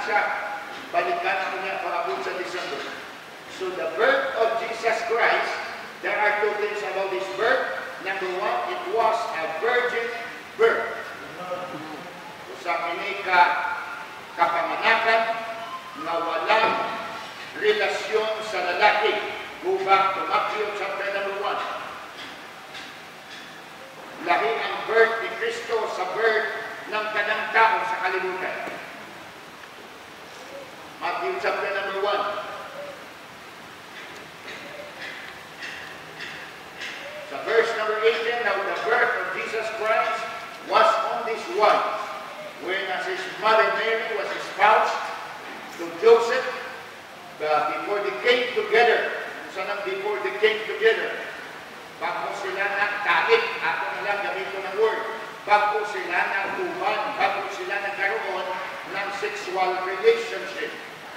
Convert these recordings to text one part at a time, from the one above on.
siya. Balikan ako niya pag-abot sa December. So the birth of Jesus Christ, there are two things about this birth. Number one, it was a virgin birth. Sa kinika kapamanakan na walang relasyon sa lalaki. Go back to Matthew chapter number 1. Lahi ang birth ni Kristo sa birth ng kanang tao sa kalibutan. Matthew chapter number 1. Sa verse number 18, now the birth of Jesus Christ was on this one. When as his mother Mary was espoused to Joseph, before they came together, before they came together, bago sila nagkait, ako na lang gamito ng word, bago sila nagtuban, bago sila nagkaroon ng sexual relationship.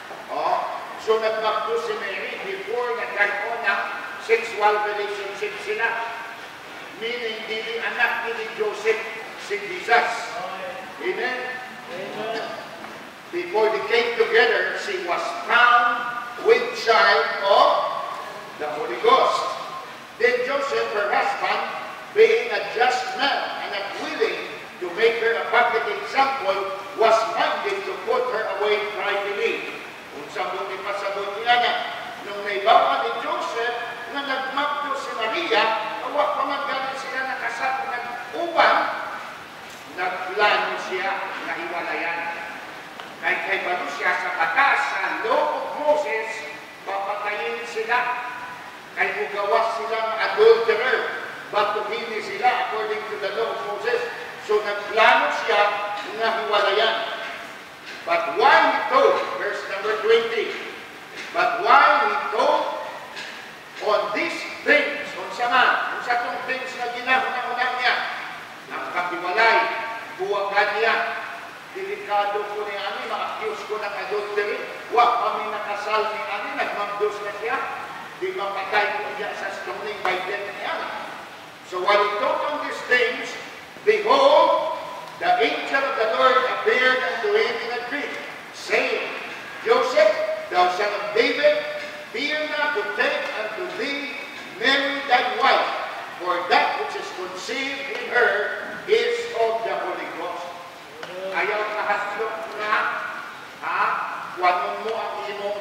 So nagbakto si Mary before nagkaroon ng sexual relationship sila. Meaning, dili anak ni Joseph si Jesus. Amen? Amen. Before they came together, she was found with child of the Holy Ghost. Then Joseph, her husband, being a just man and not willing to make her a public example, was minded to put her away privately. Kung sabon ni pasabon niya na, nung naibawa ni Joseph, na nagmagdo si Maria, awak pa man galing sila nakasap nag-uban, nagplano siya na hiwalayan. Kay balo siya sa batas, sa law of Moses, papatayin sila. Kay ugawas silang adulterer, batuhin sila according to the law of Moses. So nagplano siya na hiwalayan. But while he told, verse number 20, but while he told on these things, on sa tong things na ginahunang niya, ang kapiwalay, buwagan niya, delikado ko ni Ani, ma-accuse ko ng adultery, wak kami nakasal ni Ani, nagmagdos na siya, di mapatay ko niya sa stoning by death ni Ani. So while he talked on these things, behold, the angel of the Lord appeared unto him in a dream, saying, Joseph, thou son of David, fear not to take unto thee Mary thy wife, for that which is conceived in her is of the Holy Ghost. Ayaw kahaslok na, kuwanon mo ang imong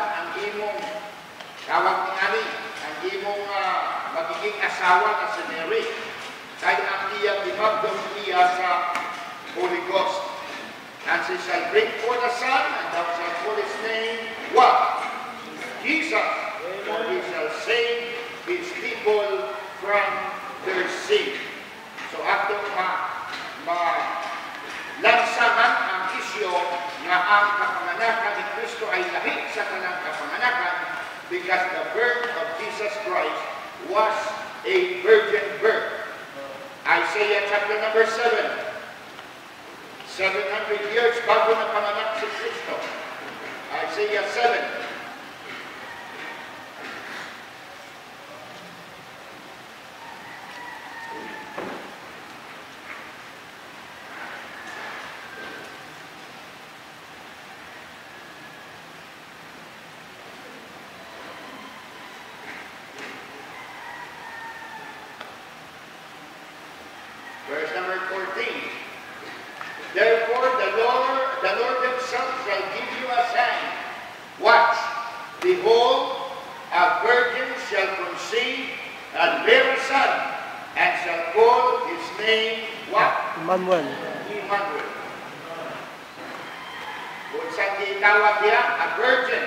tawag ni Ani, ang imong magiging asawa na si Mary. Kaya ang iyang ibagdong niya sa Holy Ghost. And she shall bring forth a son, and thou shalt call his name, what? Jesus, for he shall save his people from their sin. So ato lansaman ang isyo nga ang kapanganakan ni Kristo ay lahi sa kanang kapanganakan because the birth of Jesus Christ was a virgin birth. Isaiah chapter number 7. 700 years bago na panganak si Kristo. Isaiah 7. Verse number 14. Therefore the Lord himself shall give you a sign. Watch, behold, a virgin shall conceive and bear a son, and shall call his name what? Emmanuel. Emmanuel. Kung saan itawag niya, a virgin.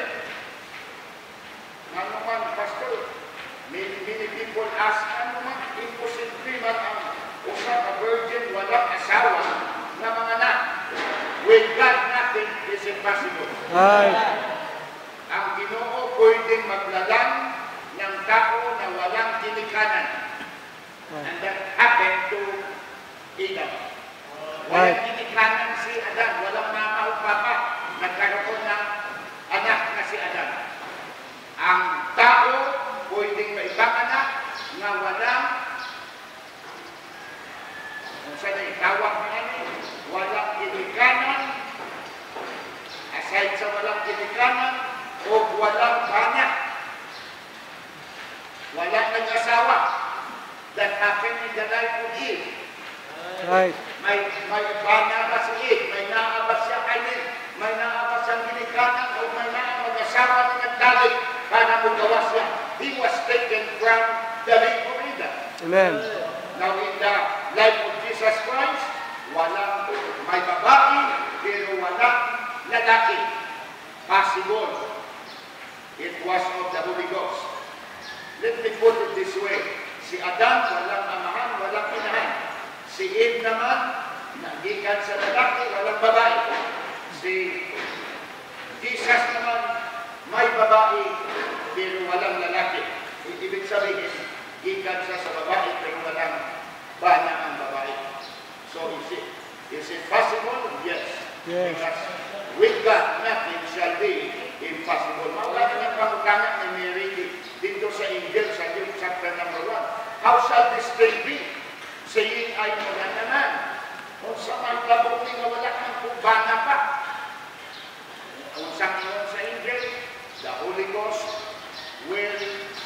Ano man, pastor, many people ask, ano man, imposible man ang usang a virgin, walang asawa, na mga anak. With God, nothing is impossible. Ang Ginoo pwedeng maglalang ng tao na walang kinikanan. And that happened to Adam. Walang kinikanan si Adam, walang mama o papa. Nagkaroon ng anak na si Adam. Ang tao pwedeng may ibang anak na walang kung saan ay tawag namin, walang kinikanan aside sa walang ginikanan o walang bana. Wala nang asawa. That happened in the life of Eve. Right. May bana ba si Eve? May naabas siya kanin? May naabas siyang ginikanan o may mag-asawa na nagdalig para magawa siya? He was taken from the lake of Eden. Amen. Now in the life of Jesus Christ, may babae, pero walang lalaki. Possible. It was of the Holy Ghost. Let me put it this way. Si Adam, walang amahan, walang inahan. Si Eve naman, nagikan sa lalaki, walang babae. Si Jesus naman, may babae, pero walang lalaki. Ibig sabihin, gikan siya sa babae, pero walang bana ang babae. So is it possible? Yes. Yes. Because with God, nothing shall be impossible. Mawala na ng pangutana ni Mary dito sa Injil, sa Luke chapter number 1. How shall this thing be? Saying ay wala naman. Kung sa mga labong nga wala ng kubana pa. Kung sa ngayon sa Injil, the Holy Ghost will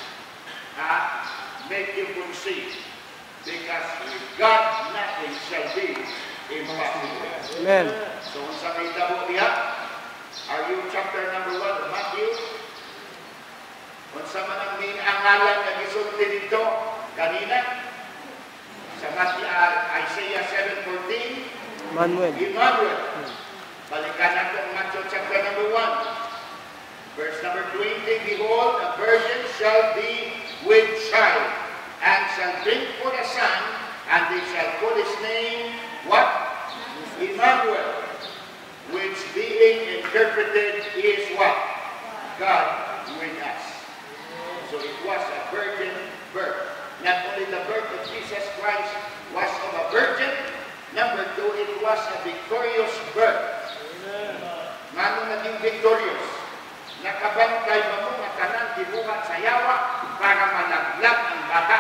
make you conceive. Because with God, nothing shall be impossible. Amen. So, kung sa may labo niya, are you chapter number 1 of Matthew? Kung sa manang minangalan na gisulti dito, kanina, sa Isaiah 7:14, Emmanuel. Emmanuel. Balikan natin Matthew chapter number 1. Verse number 20, Behold, a virgin shall be with child, and shall bring forth a son, and they shall put his name, what? Emmanuel. Which being interpreted is what? God with us. So it was a virgin birth. Not only the birth of Jesus Christ was of a virgin, number 2, it was a victorious birth. Ngano naging victorious? Nakabantay ba mo nga tanan gibuhat sa yawa para malaglag ang bata?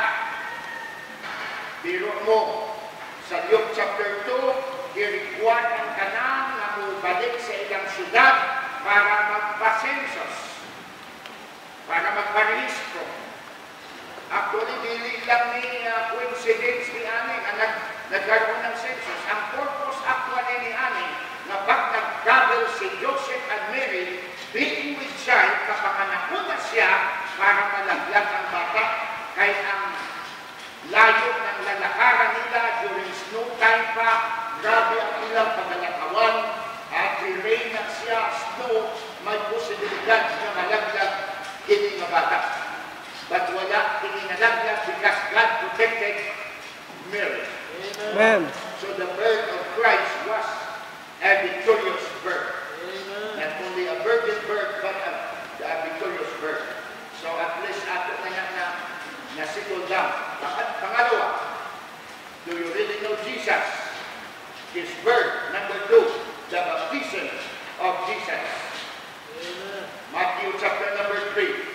Biro mo, sa Luke chapter 2, girikuan ang tanan na balik sa ilang syudad para magpa-census, para magparehistro. Actually, dili lang ni coincidence ni Ani na nagkaroon ng census. Ang purpose actually ni Ani na pag nag-travel si Joseph and Mary, being with child, kapanganak na siya para malaglag ang bata. Kaya ang layo ng lalakaran nila during snow time pa, grabe ang ilang pagalakawan, at rain na siya, snow, may posibilidad na malaglag hindi nga bata. But wala tininalaglag because God protected Mary. Amen. So the birth of Christ was a victorious birth. Not only a virgin birth, but a victorious birth. So at least ato na settle down. Pangalawa, do you really know Jesus? His birth. Number 2, the baptism of Jesus. Matthew chapter number 3.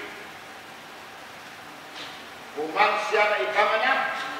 Human siya na ipanganak,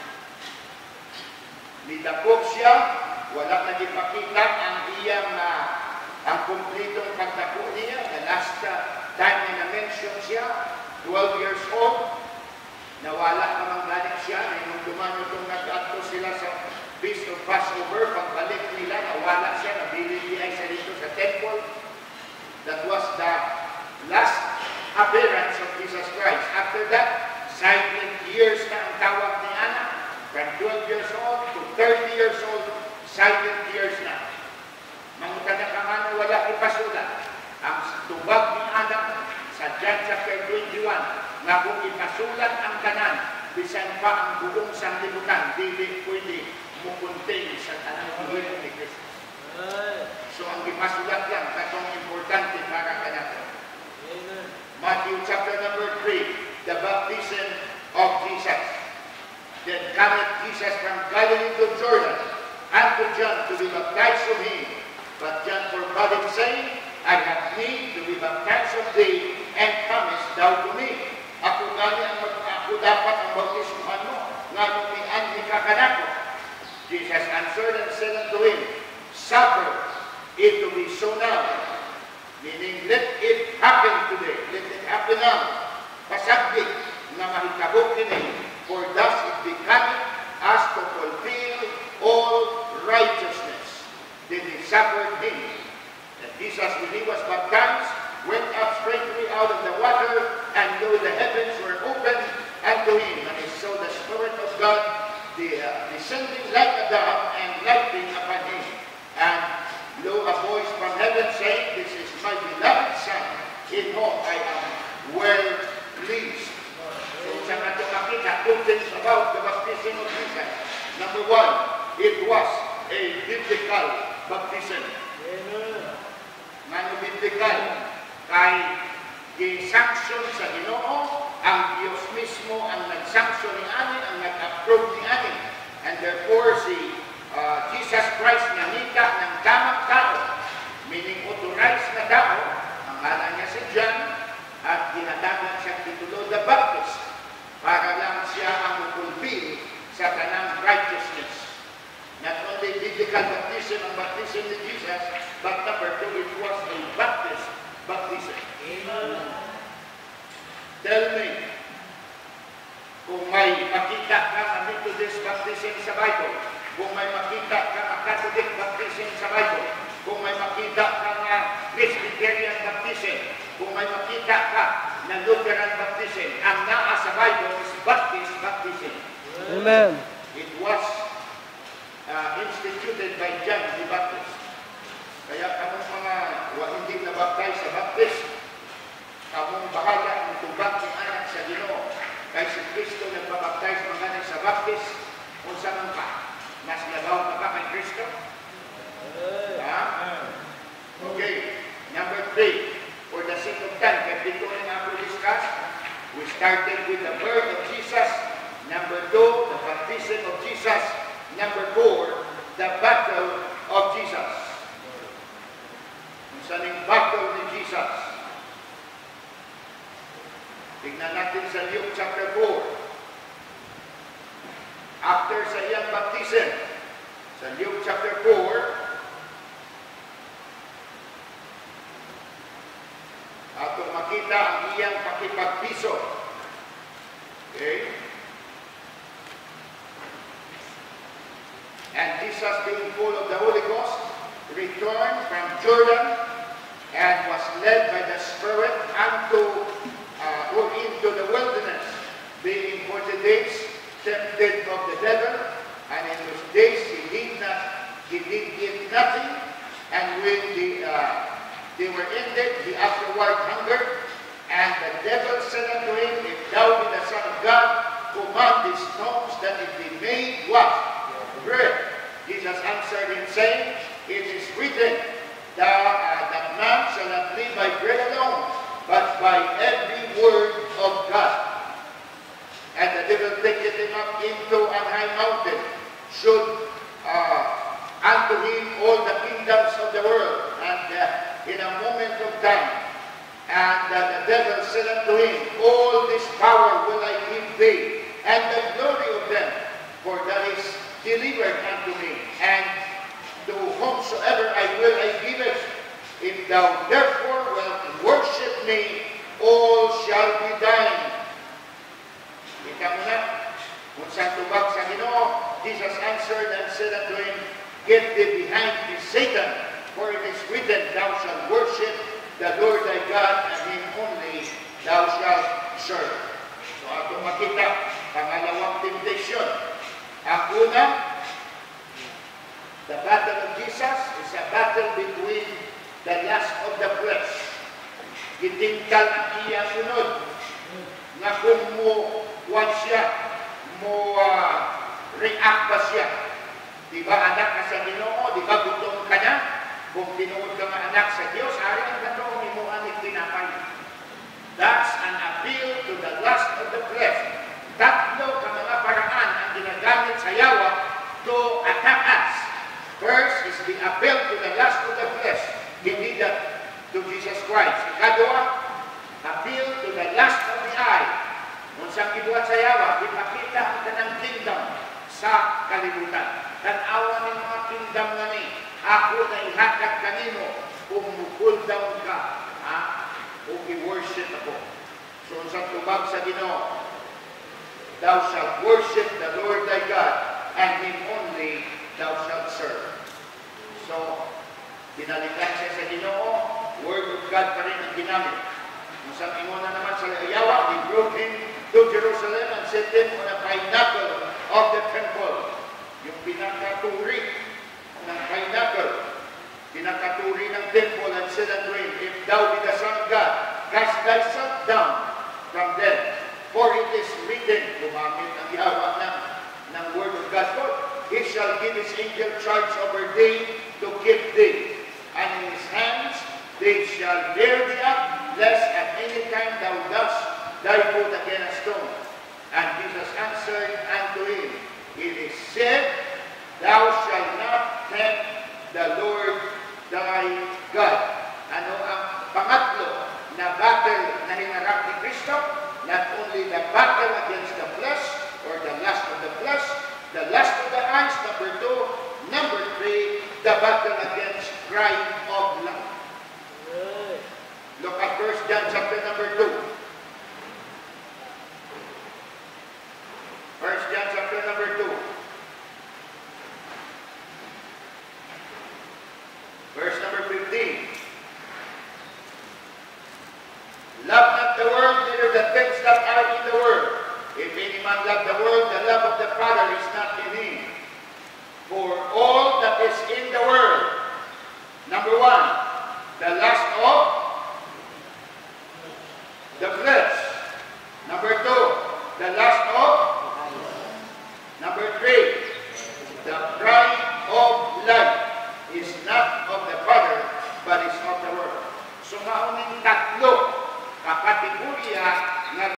nidakop siya, wala nagipakita ang iyang ang kumplitong pagdako niya. The last time na na-mention siya, 12 years old, nawala pa mang galing siya, nung duman itong nag-ato sila sa Feast of Passover, pagbalik nila, nawala siya, nabili niya siya dito sa temple. That was the last appearance of Jesus Christ. After that, silent years na ang tawag ni Ana. From 12 years old to 30 years old, silent years na. Mangutan na kamano, wala ipasulat. Ang tubag ni Ana sa John chapter 21, na kung ipasulat ang tanan, bisan pa ang buong sanglibutan, dili pwede mukunting sa tanan buhay ni Kristo. So ang ipasulat lang, katong importante para kanato. Matthew chapter number 3, the baptism of Jesus. Then cometh Jesus from Galilee to Jordan, and to John to be baptized of him. But John forbade him, saying, I have need to be baptized of thee, and comest thou to me. Ako dapat ang baptismuhan mo, nga lumian ni kakanako. Jesus answered and said unto him, Suffer it to be so now, Meaning, let it happen today. Let it happen now. Pasagdik na mahitabo kini, for thus it becometh us to fulfill all righteousness. Then he suffered him. And Jesus, when he was baptized, went up straightway out of the water, and lo, the heavens were opened unto him. And he saw the Spirit of God descending like a dove and lighting upon him. And lo, a voice from heaven saying, This is my beloved Son, in whom I am well pleased. So sa nato makita, two things about the baptism of Jesus. Number one, it was a biblical baptism. Ngano biblical? Kay gisanksyon sa Ginoo, ang Diyos mismo ang nagsanksyon ni ani, ang nag-approve ni ani. And therefore, si Jesus Christ namita ng tamang tao, meaning authorized na tao, ang ngalan niya si John, at ginatagan siya titulo the Baptist, para lang siya ang fulfill sa tanang righteousness. Not only biblical baptism ang baptism ni Jesus, but number two, it was a Baptist baptism. Amen. Tell me, kung may makita ka na Methodist baptism sa Bible, kung may makita ka na Catholic baptism sa Bible, kung may makita ka na Presbyterian baptism, kung may makita ka na Lutheran baptism, ang naa sa Bible is Baptist baptism. Amen. It was instituted by John the Baptist. Kaya kamong mga hindi na-baptize sa Baptist, kamong bahala ng tubag ni anak sa Ginoo. Kay si Kristo nagpabaptize mga anak sa Baptist, kung saan pa? Mas labaw na ba kay Kristo? Okay. Number 3, for the sake of time, kaya dito na nga ako discuss, we started with the birth of Jesus. Number 2, the baptism of Jesus. Number 4, the battle of Jesus. Kung saan yung battle ni Jesus? Tignan natin sa Luke chapter 4. After sa iyang baptism, sa Luke chapter 4, ato makita ang iyang pakipagpiso. Okay? And Jesus, being full of the Holy Ghost, returned from Jordan and was led by the Spirit into the wilderness, being 40 days tempted of the devil, and in those days he did eat nothing, and when they were ended, he afterward hungered, and the devil said unto him, If thou be the Son of God, command these stones that it be made what? Bread. Jesus answered him, saying, It is written, that man shall not live by bread alone, but by every word of God. And the devil taketh him up into an high mountain, showed unto him all the kingdoms of the world, and in a moment of time, and the devil said unto him, All this power will I give thee, and the glory of them, for that is delivered unto me, and to whomsoever I will I give it. If thou therefore wilt worship me, all shall be thine. Ika mo na, kung saan tubag sa Ginoo, Jesus answered and said unto him, Get thee behind me, Satan, for it is written, Thou shalt worship the Lord thy God, and him only thou shalt serve. So ato makita, pangalawang temptation. Ang una, the battle of Jesus is a battle between the lust of the flesh. Gitingkal ang iya sunod, na kung mo siya, react ba siya. Diba anak ka sa Ginoo, diba gutom ka na? Kung tinuod ka nga anak sa Diyos, ari ang ganoong mo aning tinapay. That's an appeal to the lust of the flesh. Tatlo ka mga paraan ang ginagamit sa yawa to attack us. First is the appeal to the lust of the flesh. Hindi that to Jesus Christ. Ikadua, appeal to the lust of the eye. Kung saan gibuhat sa yawa, ipakita ang kanang kingdom sa kalibutan. Tanawa ng mga kingdom na ni, ako na ihatag kanino kung mukul down ka So sa tubag sa Ginoo, thou shalt worship the Lord thy God, and Him only thou shalt serve. So, binalikan siya sa Ginoo, Word of God pa rin ang ginamit. Kung sa na naman sa Ayawa, he brought him to Jerusalem and set him on a pinnacle of the temple. Yung pinakaturi ng pinnacle, pinakaturi ng temple, and said unto him, If thou be the Son of God, cast thyself down from them. For it is written, gumamit ang Yawa ng Word of God, He shall give His angel charge over thee to keep thee, and in His hands they shall bear thee up, lest at any time thou dost thy foot against a stone. And Jesus answered unto him, It is said, Thou shalt not tempt the Lord thy God. Ano ang pangatlo na battle na hinarap ni Kristo? Not only the battle against the flesh, or the lust of the flesh, the lust of the eyes, number 2. Number 3, the battle against pride of life. Look at 1 John chapter number 2. 1 John chapter number 2. Verse number 15. Love not the world, neither the things that are in the world. If any man love the world, the love of the Father is not in him. For all that is in the world, number 1, the lust of the flesh. Number 2, the lust of. Number 3, the pride of life is not of the Father, but is of the world. So, mauning tatlo, kategorya na